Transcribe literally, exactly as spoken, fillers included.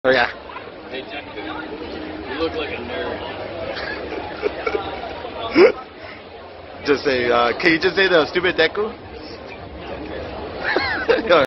Oh yeah. Hey, Deku, you look like a nerd. Just say, uh, can you just say the stupid Deku?